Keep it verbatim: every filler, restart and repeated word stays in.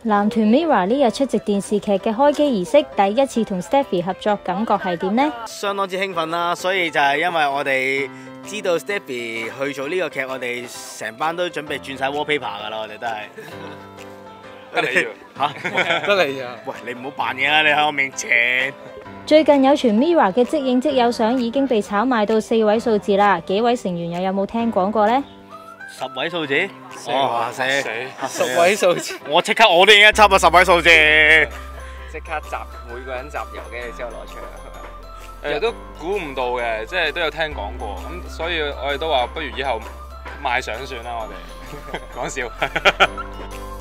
男團 Mirror 呢日出席電視劇嘅開機儀式，第一次同 Stephy 合作，感覺係點呢？ 相當之興奮啦，所以就係因為我哋知道 Stephy 去做呢個劇，我哋成班都準備轉晒 wallpaper 噶啦，我哋都係。 得你嚇， 得你啊！ 喂，你唔好扮嘢啦，你喺我面前。 最近有傳 Mirror 嘅即影即有相已經被炒賣到四位數字啦，幾位成員又有冇聽講過呢？ 十位數字？ 哦， 死死！十位數字， 我即刻我都已經插咗十位數字。 即刻集每個人集郵嘅之後攞出嚟。誒都估唔到嘅，即係都有聽講過，咁所以我哋都話不如以後賣相算啦，我哋講笑。